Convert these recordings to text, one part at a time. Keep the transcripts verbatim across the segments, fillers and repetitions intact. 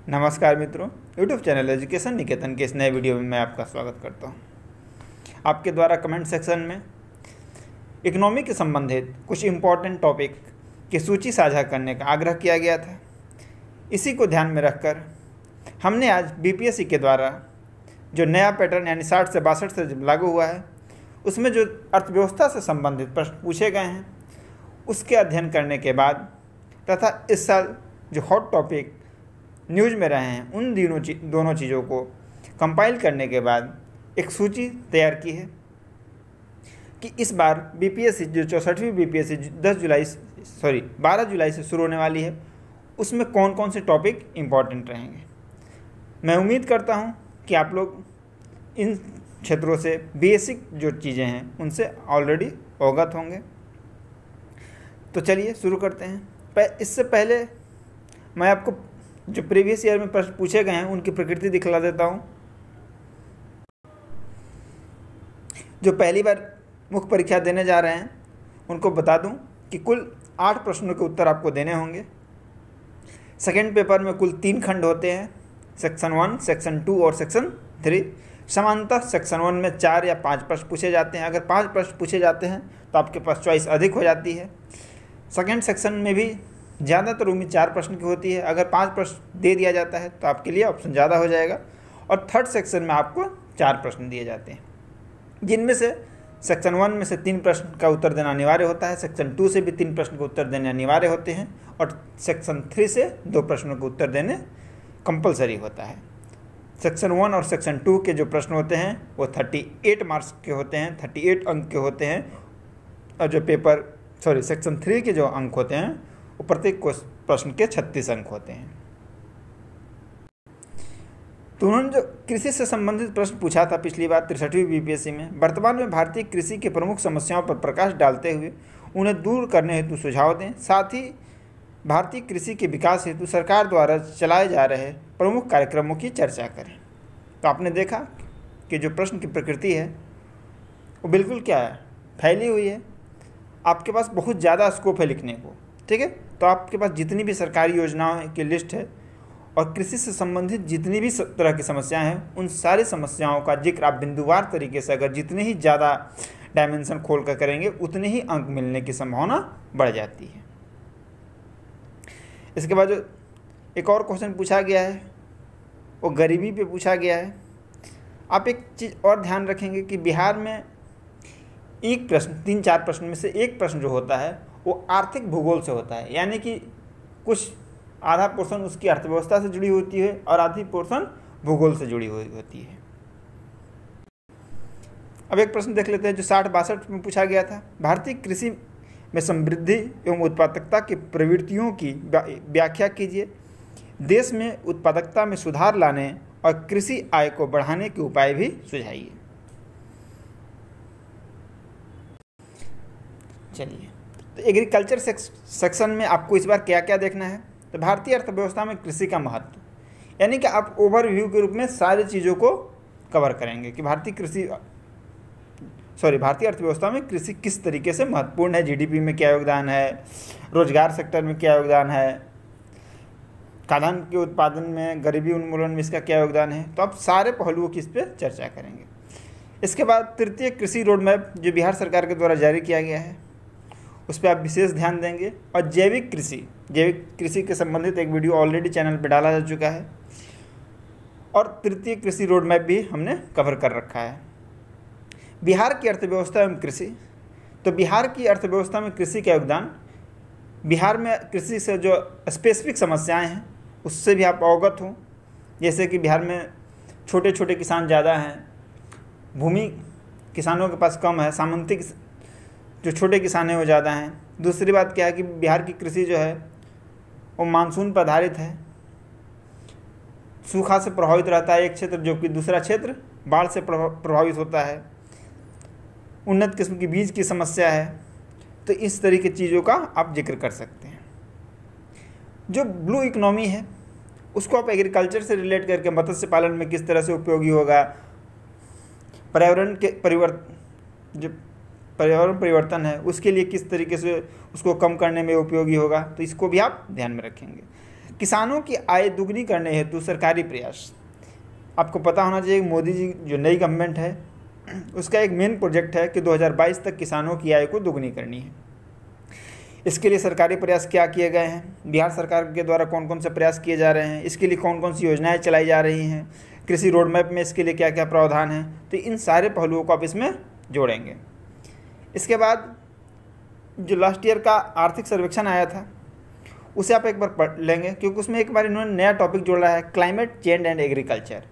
नमस्कार मित्रों, YouTube channel education निकेतन के इस नए वीडियो में मैं आपका स्वागत करता हूं। आपके द्वारा कमेंट सेक्शन में इकोनॉमी के संबंधित कुछ इम्पोर्टेंट टॉपिक की सूची साझा करने का आग्रह किया गया था। इसी को ध्यान में रखकर हमने आज बीपीएससी के द्वारा जो नया पैटर्न यानी साठ से बासठ से लागू हुआ है, उसमें जो अर्थव्यवस्था से संबंधित प्रश्न पूछे गए हैं उसके अध्ययन करने के बाद तथा इस साल जो हॉट टॉपिक न्यूज़ में रहे हैं उन दोनों ची, दोनों चीज़ों को कंपाइल करने के बाद एक सूची तैयार की है कि इस बार बीपीएससी जो चौंसठवीं बीपीएससी दस जुलाई सॉरी बारह जुलाई से शुरू होने वाली है, उसमें कौन कौन से टॉपिक इम्पॉर्टेंट रहेंगे। मैं उम्मीद करता हूं कि आप लोग इन क्षेत्रों से बेसिक जो चीज़ें हैं उनसे ऑलरेडी अवगत होंगे। तो चलिए शुरू करते हैं। इससे पहले मैं आपको जो प्रीवियस ईयर में प्रश्न पूछे गए हैं उनकी प्रकृति दिखला देता हूं। जो पहली बार मुख्य परीक्षा देने जा रहे हैं उनको बता दूं कि कुल आठ प्रश्नों के उत्तर आपको देने होंगे। सेकेंड पेपर में कुल तीन खंड होते हैं, सेक्शन वन, सेक्शन टू और सेक्शन थ्री। सामान्यतः सेक्शन वन में चार या पाँच प्रश्न पूछे जाते हैं। अगर पाँच प्रश्न पूछे जाते हैं तो आपके पास चॉइस अधिक हो जाती है। सेकेंड सेक्शन में भी ज़्यादातर उम्मीद चार प्रश्न की होती है। अगर पांच प्रश्न दे दिया जाता है तो आपके लिए ऑप्शन ज़्यादा हो जाएगा। और थर्ड सेक्शन में आपको चार प्रश्न दिए जाते हैं, जिनमें से सेक्शन वन में से तीन प्रश्न का उत्तर देना अनिवार्य होता है, सेक्शन टू से भी तीन प्रश्न का उत्तर देने अनिवार्य होते हैं और सेक्शन थ्री से दो प्रश्नों का उत्तर देने कंपलसरी होता है। सेक्शन वन और सेक्शन टू के जो प्रश्न होते हैं वो थर्टी एट मार्क्स के होते हैं, थर्टी एट अंक के होते हैं। और जो पेपर सॉरी सेक्शन थ्री के जो अंक होते हैं वो प्रत्येक प्रश्न के छत्तीस अंक होते हैं। तो उन्होंने जो कृषि से संबंधित प्रश्न पूछा था पिछली बार तिरसठवीं बीपीएससी में, वर्तमान में भारतीय कृषि के प्रमुख समस्याओं पर प्रकाश डालते हुए उन्हें दूर करने हेतु सुझाव दें, साथ ही भारतीय कृषि के विकास हेतु सरकार द्वारा चलाए जा रहे प्रमुख कार्यक्रमों की चर्चा करें। तो आपने देखा कि जो प्रश्न की प्रकृति है वो बिल्कुल क्या है, फैली हुई है। आपके पास बहुत ज़्यादा स्कोप है लिखने को, ठीक है। तो आपके पास जितनी भी सरकारी योजनाओं की लिस्ट है और कृषि से संबंधित जितनी भी तरह की समस्याएं हैं उन सारी समस्याओं का जिक्र आप बिंदुवार तरीके से अगर जितने ही ज़्यादा डायमेंशन खोल कर करेंगे उतने ही अंक मिलने की संभावना बढ़ जाती है। इसके बाद जो एक और क्वेश्चन पूछा गया है वो गरीबी पे पूछा गया है। आप एक चीज़ और ध्यान रखेंगे कि बिहार में एक प्रश्न तीन चार प्रश्न में से एक प्रश्न जो होता है वो आर्थिक भूगोल से होता है, यानी कि कुछ आधा पोर्शन उसकी अर्थव्यवस्था से जुड़ी होती है और आधी पोर्शन भूगोल से जुड़ी हुई होती है। अब एक प्रश्न देख लेते हैं जो साठ बासठ में पूछा गया था। भारतीय कृषि में समृद्धि एवं उत्पादकता की प्रवृत्तियों की व्याख्या कीजिए। देश में उत्पादकता में सुधार लाने और कृषि आय को बढ़ाने के उपाय भी सुझाइए। चलिए, तो एग्रीकल्चर सेक्शन में आपको इस बार क्या क्या देखना है। तो भारतीय अर्थव्यवस्था में कृषि का महत्व, यानी कि आप ओवरव्यू के रूप में सारी चीज़ों को कवर करेंगे कि भारतीय कृषि सॉरी भारतीय अर्थव्यवस्था में कृषि किस तरीके से महत्वपूर्ण है, जीडीपी में क्या योगदान है, रोजगार सेक्टर में क्या योगदान है, खाद्यान्न के उत्पादन में, गरीबी उन्मूलन में इसका क्या योगदान है। तो आप सारे पहलुओं की इस पर चर्चा करेंगे। इसके बाद तृतीय कृषि रोड मैप जो बिहार सरकार के द्वारा जारी किया गया है उस पर आप विशेष ध्यान देंगे। और जैविक कृषि जैविक कृषि के संबंधित एक वीडियो ऑलरेडी चैनल पर डाला जा चुका है और तृतीय कृषि रोड मैप भी हमने कवर कर रखा है। बिहार की अर्थव्यवस्था एवं कृषि, तो बिहार की अर्थव्यवस्था में कृषि का योगदान, बिहार में कृषि से जो स्पेसिफिक समस्याएं हैं उससे भी आप अवगत हों। जैसे कि बिहार में छोटे छोटे किसान ज़्यादा हैं, भूमि किसानों के पास कम है, सामंती जो छोटे किसान हैं वो ज़्यादा हैं। दूसरी बात क्या है कि बिहार की कृषि जो है वो मानसून पर आधारित है, सूखा से प्रभावित रहता है एक क्षेत्र, जो कि दूसरा क्षेत्र बाढ़ से प्रभावित होता है। उन्नत किस्म की बीज की समस्या है। तो इस तरह की चीज़ों का आप जिक्र कर सकते हैं। जो ब्लू इकोनॉमी है उसको आप एग्रीकल्चर से रिलेट करके मत्स्य पालन में किस तरह से उपयोगी होगा, पर्यावरण के परिवर्तन जो पर्यावरण परिवर्तन है उसके लिए किस तरीके से उसको कम करने में उपयोगी होगा, तो इसको भी आप ध्यान में रखेंगे। किसानों की आय दुगनी करने हेतु सरकारी प्रयास। आपको पता होना चाहिए मोदी जी जो नई गवर्नमेंट है उसका एक मेन प्रोजेक्ट है कि दो हज़ार बाईस तक किसानों की आय को दुगनी करनी है। इसके लिए सरकारी प्रयास क्या किए गए हैं, बिहार सरकार के द्वारा कौन कौन से प्रयास किए जा रहे हैं, इसके लिए कौन कौन सी योजनाएं चलाई जा रही हैं, कृषि रोड मैप में इसके लिए क्या क्या प्रावधान है, तो इन सारे पहलुओं को आप इसमें जोड़ेंगे। इसके बाद जो लास्ट ईयर का आर्थिक सर्वेक्षण आया था उसे आप एक बार पढ़ लेंगे, क्योंकि उसमें एक बार इन्होंने नया टॉपिक जोड़ा है, क्लाइमेट चेंज एंड एग्रीकल्चर।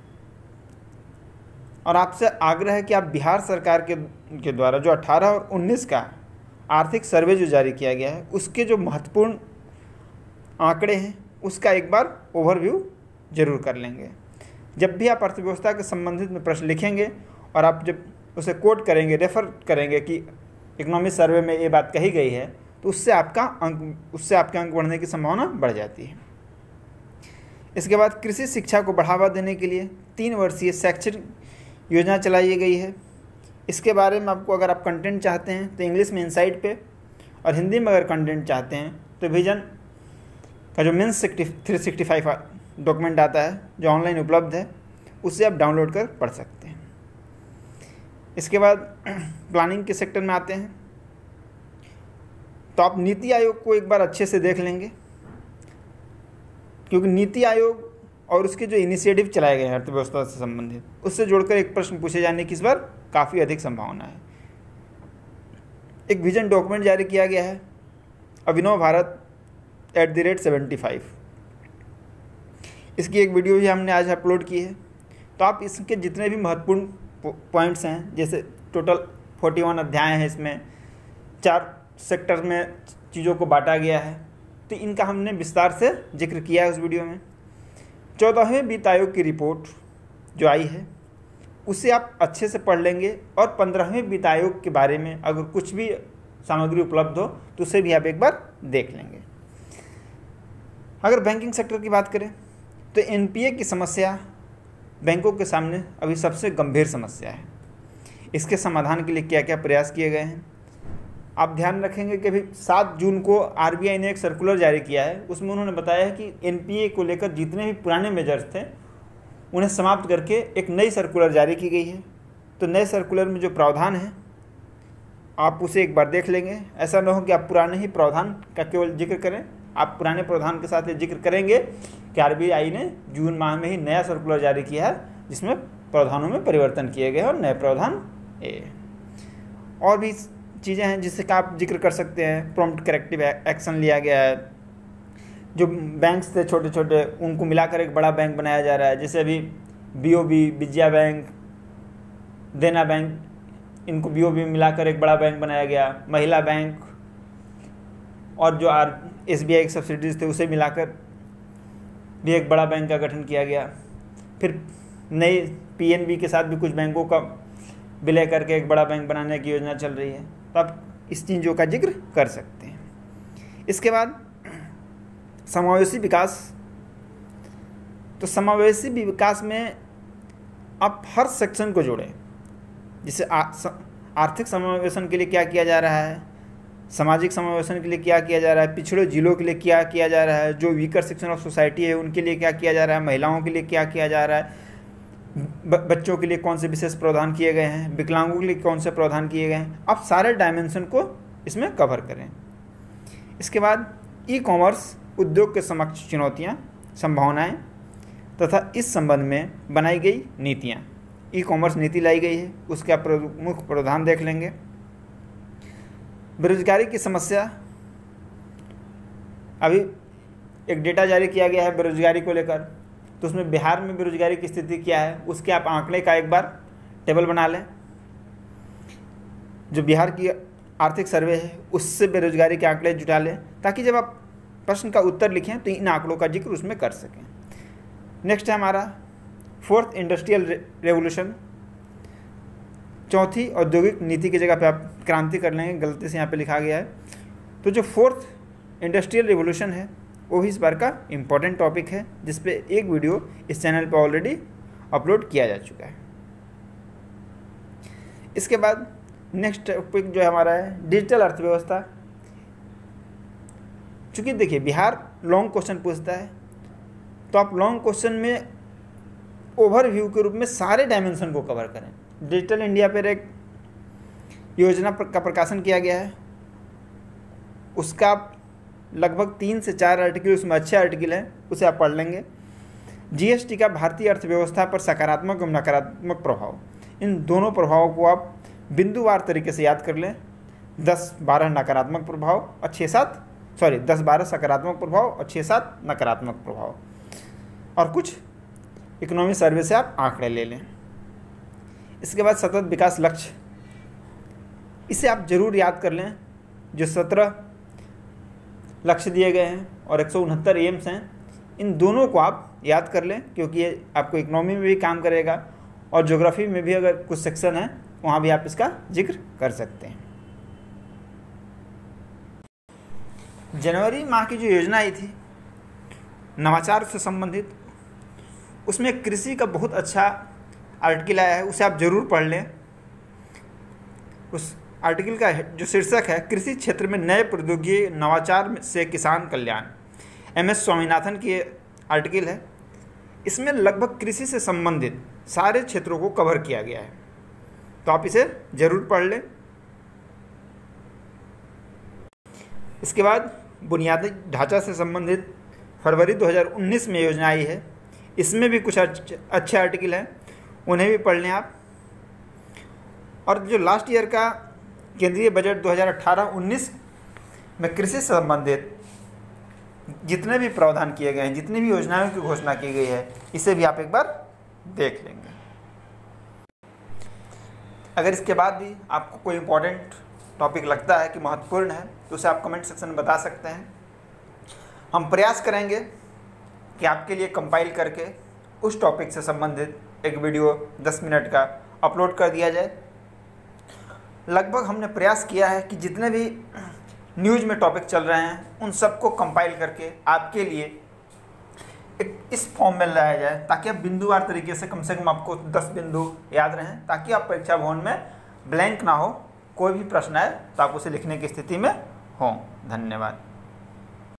और आपसे आग्रह है कि आप बिहार सरकार के के द्वारा जो अठारह और उन्नीस का आर्थिक सर्वे जो जारी किया गया है उसके जो महत्वपूर्ण आंकड़े हैं उसका एक बार ओवरव्यू जरूर कर लेंगे। जब भी आप अर्थव्यवस्था के संबंधित में प्रश्न लिखेंगे और आप जब उसे कोट करेंगे, रेफर करेंगे कि इकोनॉमिक सर्वे में ये बात कही गई है, तो उससे आपका अंक उससे आपके अंक बढ़ने की संभावना बढ़ जाती है। इसके बाद कृषि शिक्षा को बढ़ावा देने के लिए तीन वर्षीय शैक्षणिक योजना चलाई गई है। इसके बारे में आपको अगर आप कंटेंट चाहते हैं तो इंग्लिश में इनसाइट पे, और हिंदी में अगर कंटेंट चाहते हैं तो विजन का जो means three sixty five document आता है जो ऑनलाइन उपलब्ध है उससे आप डाउनलोड कर पढ़ सकते हैं। इसके बाद प्लानिंग के सेक्टर में आते हैं तो आप नीति आयोग को एक बार अच्छे से देख लेंगे, क्योंकि नीति आयोग और उसके जो इनिशिएटिव चलाए गए हैं अर्थव्यवस्था से संबंधित उससे जोड़कर एक प्रश्न पूछे जाने की इस बार काफ़ी अधिक संभावना है। एक विजन डॉक्यूमेंट जारी किया गया है, Abhinav Bharat at the rate seventy five. इसकी एक वीडियो भी हमने आज अपलोड की है, तो आप इसके जितने भी महत्वपूर्ण पॉइंट्स हैं, जैसे टोटल फोर्टी वन अध्याय हैं, इसमें चार सेक्टर में चीज़ों को बांटा गया है, तो इनका हमने विस्तार से जिक्र किया है उस वीडियो में। चौदहवें वित्त आयोग की रिपोर्ट जो आई है उसे आप अच्छे से पढ़ लेंगे, और पंद्रहवें वित्त आयोग के बारे में अगर कुछ भी सामग्री उपलब्ध हो तो उसे भी आप एक बार देख लेंगे। अगर बैंकिंग सेक्टर की बात करें तो एनपीए की समस्या बैंकों के सामने अभी सबसे गंभीर समस्या है। इसके समाधान के लिए क्या क्या प्रयास किए गए हैं आप ध्यान रखेंगे कि अभी सात जून को आरबीआई ने एक सर्कुलर जारी किया है, उसमें उन्होंने बताया है कि एनपीए को लेकर जितने भी पुराने मेजर्स थे उन्हें समाप्त करके एक नई सर्कुलर जारी की गई है। तो नए सर्कुलर में जो प्रावधान है आप उसे एक बार देख लेंगे। ऐसा न हो कि आप पुराने ही प्रावधान का केवल जिक्र करें, आप पुराने प्रावधान के साथ ये जिक्र करेंगे कि आरबीआई ने जून माह में ही नया सर्कुलर जारी किया है जिसमें प्रावधानों में परिवर्तन किए गए और नए प्रावधान ए और भी चीज़ें हैं जिससे का आप जिक्र कर सकते हैं। प्रॉम्प्ट करेक्टिव एक्शन लिया गया है, जो बैंक्स थे छोटे छोटे उनको मिलाकर एक बड़ा बैंक बनाया जा रहा है, जैसे अभी BOB, Vijaya bank, Dena bank, इनको बीओबी में मिलाकर एक बड़ा बैंक बनाया गया। महिला बैंक और जो आर एसबीआई की सब्सिडीज थे उसे मिलाकर भी एक बड़ा बैंक का गठन किया गया। फिर नई पीएनबी के साथ भी कुछ बैंकों का विलय करके एक बड़ा बैंक बनाने की योजना चल रही है, तो आप इस चीज़ों का जिक्र कर सकते हैं। इसके बाद समावेशी विकास, तो समावेशी विकास में आप हर सेक्शन को जोड़ें, जैसे आर्थिक समावेशन के लिए क्या किया जा रहा है, सामाजिक समावेशन के लिए क्या किया जा रहा है, पिछड़े जिलों के लिए क्या किया जा रहा है, जो वीकर सेक्शन ऑफ सोसाइटी है उनके लिए क्या किया जा रहा है, महिलाओं के लिए क्या किया जा रहा है, बच्चों के लिए कौन से विशेष प्रावधान किए गए हैं, विकलांगों के लिए कौन से प्रावधान किए गए हैं। आप सारे डायमेंशन को इसमें कवर करें। इसके बाद ई कॉमर्स उद्योग के समक्ष चुनौतियां, संभावनाएं तथा इस संबंध में बनाई गई नीतियां। ई कॉमर्स नीति लाई गई है, उसके आप प्रमुख प्रावधान देख लेंगे। बेरोजगारी की समस्या, अभी एक डेटा जारी किया गया है बेरोजगारी को लेकर, तो उसमें बिहार में बेरोजगारी की स्थिति क्या है उसके आप आंकड़े का एक बार टेबल बना लें। जो बिहार की आर्थिक सर्वे है उससे बेरोजगारी के आंकड़े जुटा लें, ताकि जब आप प्रश्न का उत्तर लिखें तो इन आंकड़ों का जिक्र उसमें कर सकें। नेक्स्ट है हमारा फोर्थ इंडस्ट्रियल रेवोल्यूशन, चौथी औद्योगिक नीति की जगह पे आप क्रांति कर लेंगे, गलती से यहाँ पे लिखा गया है। तो जो फोर्थ इंडस्ट्रियल रेवोल्यूशन है वो भी इस बार का इम्पॉर्टेंट टॉपिक है, जिस पे एक वीडियो इस चैनल पे ऑलरेडी अपलोड किया जा चुका है। इसके बाद नेक्स्ट टॉपिक जो हमारा है डिजिटल अर्थव्यवस्था। चूँकि देखिए बिहार लॉन्ग क्वेश्चन पूछता है तो आप लॉन्ग क्वेश्चन में ओवरव्यू के रूप में सारे डायमेंशन को कवर करें। डिजिटल इंडिया पर एक योजना का प्रकाशन किया गया है, उसका लगभग तीन से चार आर्टिकल, उसमें अच्छे आर्टिकल हैं, उसे आप पढ़ लेंगे। जीएसटी का भारतीय अर्थव्यवस्था पर सकारात्मक और नकारात्मक प्रभाव, इन दोनों प्रभावों को आप बिंदुवार तरीके से याद कर लें। दस बारह नकारात्मक प्रभाव और छः सात सॉरी दस बारह सकारात्मक प्रभाव और छः सात नकारात्मक प्रभाव, और कुछ इकोनॉमी सर्वे से आप आंकड़े ले लें। इसके बाद सतत विकास लक्ष्य, इसे आप जरूर याद कर लें। जो सत्रह लक्ष्य दिए गए हैं और एक सौ उनहत्तर एम्स हैं, इन दोनों को आप याद कर लें, क्योंकि ये आपको इकोनॉमी में भी काम करेगा और ज्योग्राफी में भी अगर कुछ सेक्शन है वहाँ भी आप इसका जिक्र कर सकते हैं। जनवरी माह की जो योजना आई थी नवाचार से संबंधित, उसमें कृषि का बहुत अच्छा आर्टिकल आया है, उसे आप जरूर पढ़ लें। उस आर्टिकल का जो शीर्षक है कृषि क्षेत्र में नए प्रौद्योगिकी नवाचार से किसान कल्याण, एम एस स्वामीनाथन की आर्टिकल है। इसमें लगभग कृषि से संबंधित सारे क्षेत्रों को कवर किया गया है, तो आप इसे जरूर पढ़ लें। इसके बाद बुनियादी ढांचा से संबंधित फरवरी दो हज़ार उन्नीस में योजना आई है, इसमें भी कुछ अच्छे आर्टिकल हैं, उन्हें भी पढ़ लें आप। और जो लास्ट ईयर का केंद्रीय बजट दो हज़ार अठारह उन्नीस में कृषि से संबंधित जितने भी प्रावधान किए गए हैं, जितनी भी योजनाओं की घोषणा की गई है, इसे भी आप एक बार देख लेंगे। अगर इसके बाद भी आपको कोई इम्पोर्टेंट टॉपिक लगता है कि महत्वपूर्ण है तो उसे आप कमेंट सेक्शन में बता सकते हैं। हम प्रयास करेंगे कि आपके लिए कंपाइल करके उस टॉपिक से संबंधित एक वीडियो दस मिनट का अपलोड कर दिया जाए। लगभग हमने प्रयास किया है कि जितने भी न्यूज़ में टॉपिक चल रहे हैं उन सबको कंपाइल करके आपके लिए एक इस फॉर्म में लाया जाए, ताकि आप बिंदुवार तरीके से कम से कम आपको दस बिंदु याद रहें, ताकि आप परीक्षा भवन में ब्लैंक ना हो, कोई भी प्रश्न आए तो आप उसे लिखने की स्थिति में हों। धन्यवाद।